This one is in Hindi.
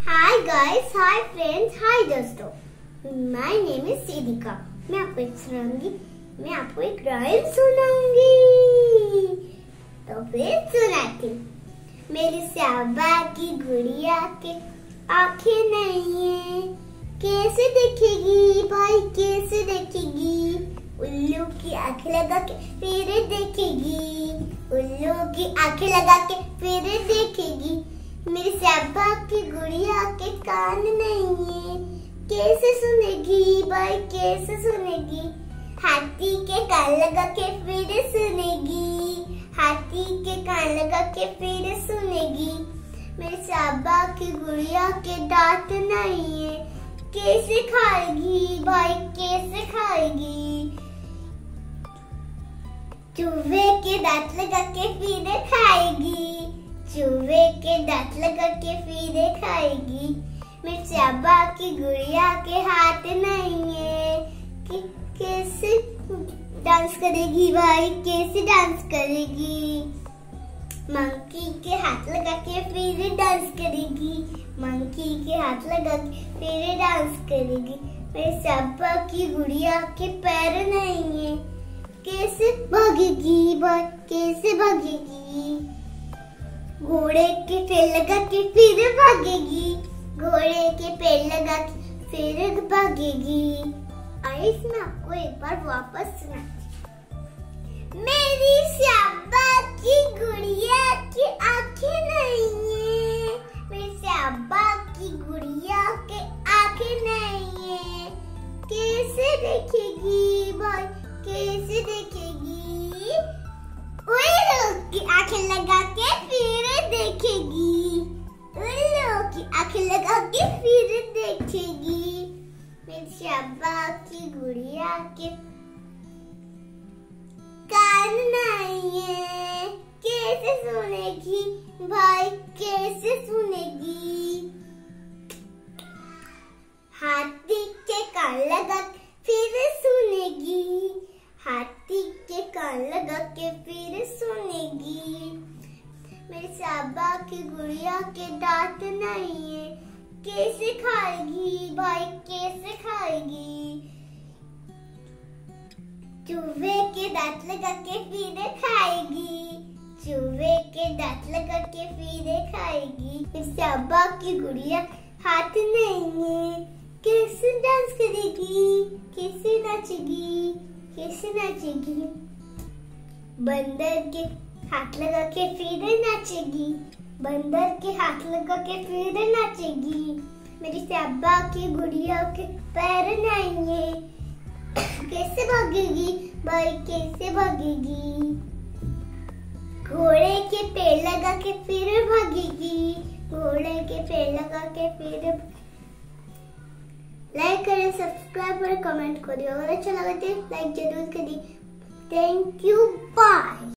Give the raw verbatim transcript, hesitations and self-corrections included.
हाय गाइस, हाय फ्रेंड्स, हाय दोस्तों। My name is Siddhika. मैं आपको एक सुनाऊंगी मैं आपको एक राइम सुनाऊंगी। तो फिर सुनाती हूँ। मेरी स्याबा की गुड़िया के आंखें नहीं है, कैसे देखेगी भाई, कैसे देखेगी। उल्लू की आंखें लगा के फिर देखेगी, उल्लू की आंखें लगा के फिर देखेगी। मेरी स्याबा की गुड़िया के कान नहीं है, कैसे सुनेगी भाई, कैसे सुनेगी। हाथी के कान लगा के फिर सुनेगी, हाथी के कान लगा के फिर सुनेगी। मेरी स्याबा की गुड़िया के दांत नहीं है, कैसे खाएगी भाई, कैसे खाएगी। चूहे के दांत लगा के फिर खाएगी, चूहे के दांत लगा के फिर खाएगी। मेरी स्याबा की गुड़िया के हाथ नहीं है, कि कैसे डांस करेगी भाई, कैसे डांस करेगी। मंकी के हाथ लगा के फिर डांस करेगी, मंकी के हाथ लगा के फिर डांस करेगी। मेरी स्याबा की गुड़िया के पैर नहीं है, कैसे भागेगी भाई, कैसे भागेगी। घोड़े के पैर लगा के फिर भागेगी, घोड़े के पैर लगा के फिर भागेगी। आइए मैं आपको एक बार वापस सुनाती। मेरी स्याबा की गुड़िया की आंखें नहीं है, मेरी स्याबा की गुड़िया के आंखें नहीं है, कैसे देखेगी भाई, कैसे देखेगी। उल्लू की आंखें लगा के फिर देखेगी, उल्लू की आंखें लगा के फिर देखेगी। मेरी स्याबा की गुड़िया के कान नहीं है, कैसे सुनेगी भाई, कैसे सुनेगी। हाथी के कान लगा के फिर सुनेगी, हाथी के कान लगा के फिर सुनेगी। मेरी स्याबा की गुड़िया के दांत नहीं है, कैसे खाएगी भाई, कैसे खाएगी। चूहे के दांत लगा के फिर खाएगी, चूहे के दांत लगा के फिर खाएगी। मेरी स्याबा की गुड़िया हाथ नहीं है, कैसे डांस करेगी, कैसे नाचेगी, कैसे नाचेगी। बंदर के हाथ लगा के फिर नाचेगी, बंदर के हाथ लगा के फिर नाचेगी। मेरी स्याबा की गुड़िया के पैर नहीं है, कैसे भागेगी भाई, कैसे भागेगी। घोड़े के पैर लगा के फिर भागेगी, घोड़े के पैर लगा के फिर। लाइक करें, सब्सक्राइब करें, कमेंट करिए। अगर अच्छा लगा तो लाइक जरूर करिए। Thank you, bye.